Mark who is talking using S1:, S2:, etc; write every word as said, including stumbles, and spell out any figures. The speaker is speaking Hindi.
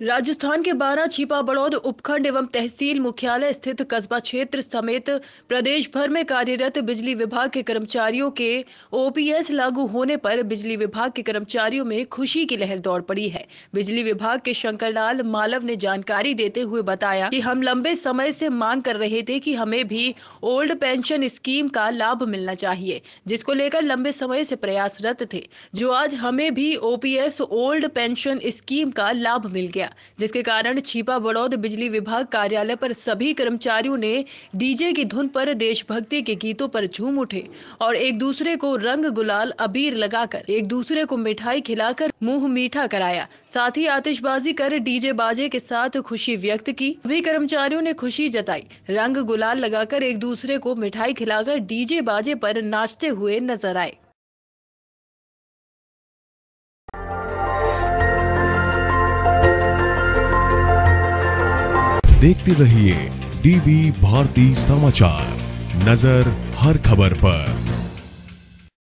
S1: राजस्थान के बारां छिपा बड़ौद उपखंड एवं तहसील मुख्यालय स्थित कस्बा क्षेत्र समेत प्रदेश भर में कार्यरत बिजली विभाग के कर्मचारियों के ओपीएस लागू होने पर बिजली विभाग के कर्मचारियों में खुशी की लहर दौड़ पड़ी है। बिजली विभाग के शंकरलाल मालव ने जानकारी देते हुए बताया कि हम लंबे समय से मांग कर रहे थे कि हमें भी ओल्ड पेंशन स्कीम का लाभ मिलना चाहिए, जिसको लेकर लंबे समय से प्रयासरत थे, जो आज हमें भी ओपीएस ओल्ड पेंशन स्कीम का लाभ मिल गया, जिसके कारण छिपा बड़ौद बिजली विभाग कार्यालय पर सभी कर्मचारियों ने डीजे की धुन पर देशभक्ति के गीतों पर झूम उठे और एक दूसरे को रंग गुलाल अबीर लगाकर एक दूसरे को मिठाई खिलाकर मुंह मीठा कराया। साथ ही आतिशबाजी कर डीजे बाजे के साथ खुशी व्यक्त की। सभी कर्मचारियों ने खुशी जताई, रंग गुलाल लगाकर एक दूसरे को मिठाई खिलाकर डीजे बाजे पर नाचते हुए नजर आए।
S2: देखते रहिए डीबी भारती समाचार, नजर हर खबर पर।